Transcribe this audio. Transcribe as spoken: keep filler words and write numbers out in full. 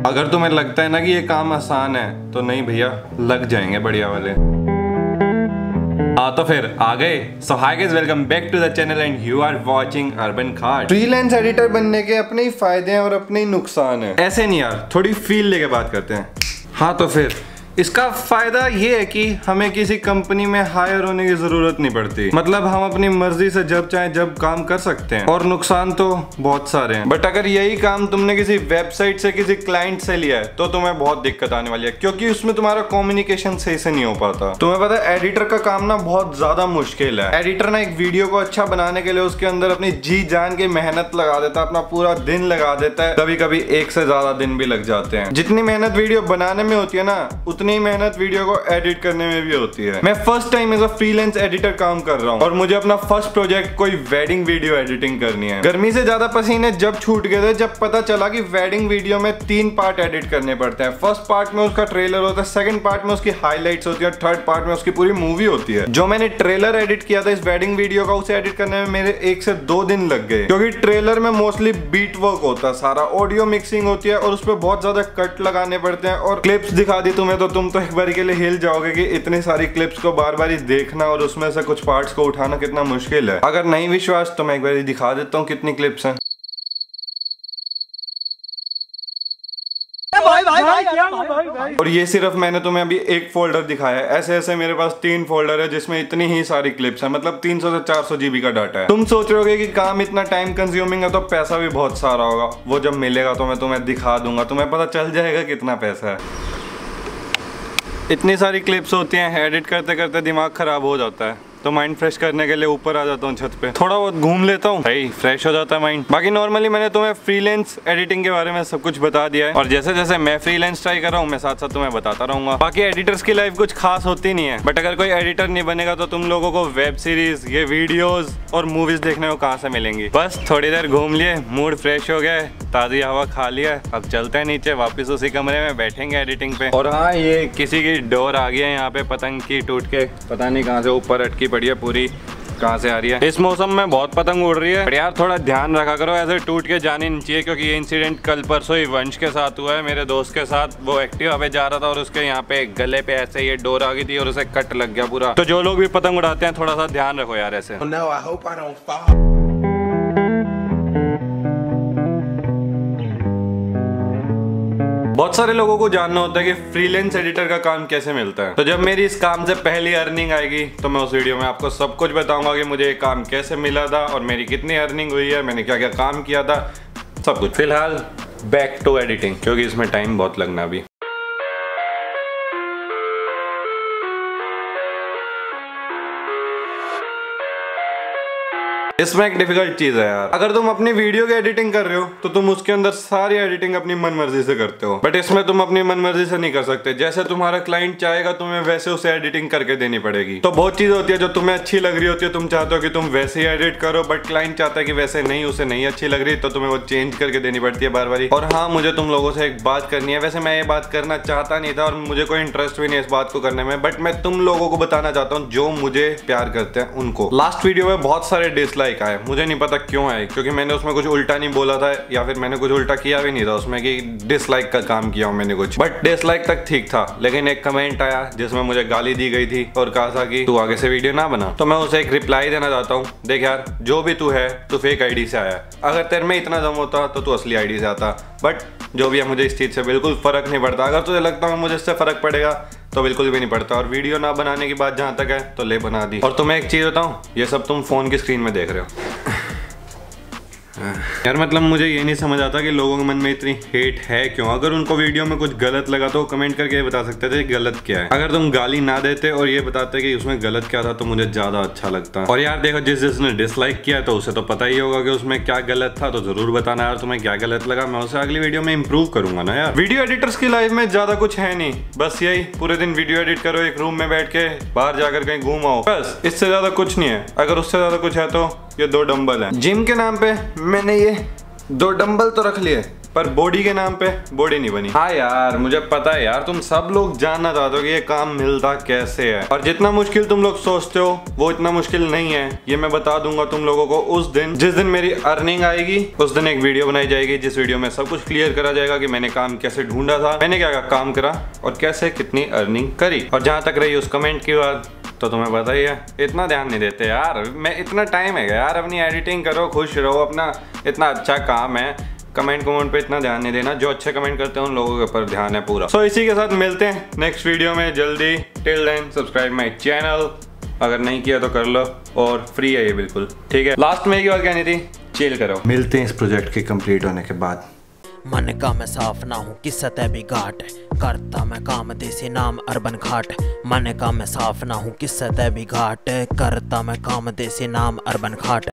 अगर तुम्हें लगता है ना कि ये काम आसान है तो नहीं भैया, लग जाएंगे बढ़िया वाले। हाँ तो फिर आ गए। So hi guys, welcome back to the channel and you are watching urban Khat. Freelance editor बनने के अपने ही फायदे हैं और अपने ही नुकसान हैं। ऐसे नहीं यार, थोड़ी फील लेके बात करते हैं। हाँ तो फिर इसका फायदा ये है कि हमें किसी कंपनी में हायर होने की जरूरत नहीं पड़ती, मतलब हम अपनी मर्जी से जब चाहे जब काम कर सकते हैं। और नुकसान तो बहुत सारे हैं, बट अगर यही काम तुमने किसी वेबसाइट से किसी क्लाइंट से लिया है तो तुम्हें बहुत दिक्कत आने वाली है, क्योंकि उसमें तुम्हारा कम्युनिकेशन सही से नहीं हो पाता। तुम्हें पता है एडिटर का काम ना बहुत ज्यादा मुश्किल है। एडिटर ना एक वीडियो को अच्छा बनाने के लिए उसके अंदर अपनी जी जान की मेहनत लगा देता है, अपना पूरा दिन लगा देता है, कभी कभी एक से ज्यादा दिन भी लग जाते हैं। जितनी मेहनत वीडियो बनाने में होती है ना, उतनी मेहनत वीडियो को एडिट करने में भी होती है। मैं first time as a freelance editor काम कर रहा हूँ और मुझे अपना फर्स्ट प्रोजेक्ट कोई वेडिंग वीडियो एडिटिंग करनी है। गर्मी से ज्यादा पसीने जब छूट गए थे जब पता चला कि वेडिंग वीडियो में तीन पार्ट एडिट करने पड़ते हैं। फर्स्ट पार्ट में उसका ट्रेलर होता है, सेकंड पार्ट में उसकी हाइलाइट्स होती है, थर्ड पार्ट में उसकी पूरी मूवी होती है। जो मैंने ट्रेलर एडिट किया था इस वेडिंग वीडियो का, उसे एडिट करने में मेरे एक से दो दिन लग गए, क्योंकि ट्रेलर में मोस्टली बीट वर्क होता है, सारा ऑडियो मिक्सिंग होती है और उस पर बहुत ज्यादा कट लगाने पड़ते हैं। और क्लिप्स दिखा दी तुम्हें तो तुम तो एक बार के लिए हिल जाओगे कि इतनी सारी क्लिप्स को बार बार ही देखना और उसमें से कुछ पार्ट्स को उठाना कितना मुश्किल है। अगर नहीं विश्वास तो मैं एक बार दिखा देता हूँ कितनी क्लिप्स हैं। भाई भाई भाई क्या भाई भाई भाई। और ये सिर्फ मैंने तुम्हें अभी एक फोल्डर दिखाया है, ऐसे ऐसे मेरे पास तीन फोल्डर है जिसमें इतनी ही सारी क्लिप्स है, मतलब तीन सौ से चार सौ जीबी का डाटा है। तुम सोच रहे होगे कि काम इतना टाइम कंज्यूमिंग है तो पैसा भी बहुत सारा होगा। वो जब मिलेगा तो मैं तुम्हें दिखा दूंगा, तुम्हें पता चल जाएगा कितना पैसा है। इतनी सारी क्लिप्स होती हैं, एडिट करते करते दिमाग खराब हो जाता है, तो माइंड फ्रेश करने के लिए ऊपर आ जाता हूँ छत पे, थोड़ा बहुत घूम लेता हूँ, भाई फ्रेश हो जाता है माइंड। बाकी नॉर्मली मैंने तुम्हें फ्रीलांस एडिटिंग के बारे में सब कुछ बता दिया है और जैसे जैसे मैं फ्रीलांस ट्राई कर रहा हूँ मैं साथ साथ तुम्हें बताता रहूंगा। बाकी एडिटर्स की लाइफ कुछ खास होती नहीं है, बट अगर कोई एडिटर नहीं बनेगा तो तुम लोगों को वेब सीरीज, ये वीडियोज और मूवीज देखने को कहाँ से मिलेंगी। बस थोड़ी देर घूम लिए, मूड फ्रेश हो गया, ताज़ी हवा खा लिया, अब चलते हैं नीचे वापस उसी कमरे में बैठेंगे एडिटिंग पे। और हाँ, ये किसी की डोर आ गई है यहाँ पे पतंग की टूट के, पता नहीं कहाँ से ऊपर अटकी पड़ी है, पूरी कहाँ से आ रही है। इस मौसम में बहुत पतंग उड़ रही है, पर यार थोड़ा ध्यान रखा करो, ऐसे टूट के जानी नहीं चाहिए, क्योंकि ये इंसिडेंट कल परसों ही वंश के साथ हुआ है, मेरे दोस्त के साथ। वो एक्टिवा पे जा रहा था और उसके यहाँ पे गले पे ऐसे ये डोर आ गई थी और उसे कट लग गया पूरा। तो जो लोग भी पतंग उड़ाते हैं थोड़ा सा ध्यान रखो यार ऐसे। बहुत सारे लोगों को जानना होता है कि फ्रीलांस एडिटर का काम कैसे मिलता है। तो जब मेरी इस काम से पहली अर्निंग आएगी तो मैं उस वीडियो में आपको सब कुछ बताऊंगा कि मुझे ये काम कैसे मिला था और मेरी कितनी अर्निंग हुई है, मैंने क्या क्या काम किया था, सब कुछ। फिलहाल बैक टू एडिटिंग, क्योंकि इसमें टाइम बहुत लगना अभी। इसमें एक डिफिकल्ट चीज है यार, अगर तुम अपनी वीडियो की एडिटिंग कर रहे हो तो तुम उसके अंदर सारी एडिटिंग अपनी मन मर्जी से करते हो, बट इसमें तुम अपनी मन मर्जी से नहीं कर सकते। जैसे तुम्हारा क्लाइंट चाहेगा तुम्हें वैसे उसे एडिटिंग करके देनी पड़ेगी। तो बहुत चीजें होती है जो तुम्हें अच्छी लग रही होती है, तुम चाहते हो कि तुम वैसे ही एडिट करो, बट क्लाइंट चाहता है कि वैसे नहीं, उसे नहीं अच्छी लग रही, तो तुम्हें वो चेंज करके देनी पड़ती है बार बार। और हाँ, मुझे तुम लोगों से एक बात करनी है, वैसे मैं ये बात करना चाहता नहीं था और मुझे कोई इंटरेस्ट भी नहीं इस बात को करने में, बट मैं तुम लोगों को बताना चाहता हूँ जो मुझे प्यार करते हैं उनको। लास्ट वीडियो में बहुत सारे डिसलाइक आए, मुझे नहीं पता क्यों है, क्योंकि मैंने उसमें कुछ उल्टा नहीं बोला था या फिर मैंने कुछ उल्टा किया भी नहीं था उसमें कि डिसलाइक का काम किया हूं मैंने कुछ, बट डिसलाइक तक ठीक था। लेकिन एक कमेंट आया जिसमें मुझे गाली दी गई थी और कहा था कि तू आगे से वीडियो ना बना, तो मैं उसे एक रिप्लाई देना चाहता हूं। देख यार, जो भी तू है तू फेक आईडी से आया, अगर तेरे में इतना दम होता तो तू असली आईडी से आता, बट जो भी है मुझे इस चीज से बिल्कुल फर्क नहीं पड़ता। अगर तुझे लगता है मुझे इससे फर्क पड़ेगा तो बिल्कुल भी नहीं पड़ता। और वीडियो ना बनाने की बात जहां तक है तो ले बना दी। और तुम्हें एक चीज बताऊं, ये सब तुम फोन की स्क्रीन में देख रहे हो यार, मतलब मुझे ये नहीं समझ आता कि लोगों के मन में इतनी हेट है क्यों। अगर उनको वीडियो में कुछ गलत लगा तो कमेंट करके ये बता सकते थे गलत क्या है। अगर तुम गाली ना देते और ये बताते कि उसमें गलत क्या था तो मुझे ज्यादा अच्छा लगता। और यार देखो, जिस जिसने डिसलाइक किया तो उसे तो पता ही होगा कि उसमें क्या गलत था, तो जरूर बताना यार तुम्हें क्या गलत लगा, मैं उसे अगली वीडियो में इंप्रूव करूंगा ना यार। वीडियो एडिटर्स की लाइफ में ज्यादा कुछ है नहीं, बस यही पूरे दिन वीडियो एडिट करो, एक रूम में बैठ के, बाहर जाकर कहीं घूम आओ, बस इससे ज्यादा कुछ नहीं है। अगर उससे ज्यादा कुछ है तो ये दो डंबल हैं। जिम के नाम पे मैंने ये दो डंबल तो रख लिए, पर बॉडी के नाम पे बॉडी नहीं बनी। हाँ यार मुझे पता है यार, तुम सब लोग जानना चाहते हो कि ये काम मिलता कैसे है, और जितना मुश्किल तुम लोग सोचते हो वो इतना मुश्किल नहीं है। ये मैं बता दूंगा तुम लोगों को उस दिन जिस दिन मेरी अर्निंग आएगी। उस दिन एक वीडियो बनाई जाएगी जिस वीडियो में सब कुछ क्लियर करा जाएगा कि मैंने काम कैसे ढूंढा था, मैंने क्या क्या काम करा और कैसे कितनी अर्निंग करी। और जहां तक रही उस कमेंट की बात, तो तुम्हें पता ही है इतना ध्यान नहीं देते यार। मैं इतना टाइम है यार, अपनी एडिटिंग करो, खुश रहो, अपना इतना अच्छा काम है, कमेंट कमेंट पे इतना ध्यान नहीं देना। जो अच्छे कमेंट करते हैं उन लोगों के ऊपर ध्यान है पूरा। सो so, इसी के साथ मिलते हैं नेक्स्ट वीडियो में जल्दी। Till then subscribe my channel, अगर नहीं किया तो कर लो, और फ्री है ये बिल्कुल, ठीक है। लास्ट में एक बात कहनी थी, चिल करो। मिलते हैं इस प्रोजेक्ट के कंप्लीट होने के बाद। मन का मैं साफ ना हूँ कि सतह भी घाट, करता मैं काम देसी नाम अर्बन घाट। मन का मैं साफ ना हूँ कि सतह भी घाट, करता मैं काम देसी नाम अर्बन घाट।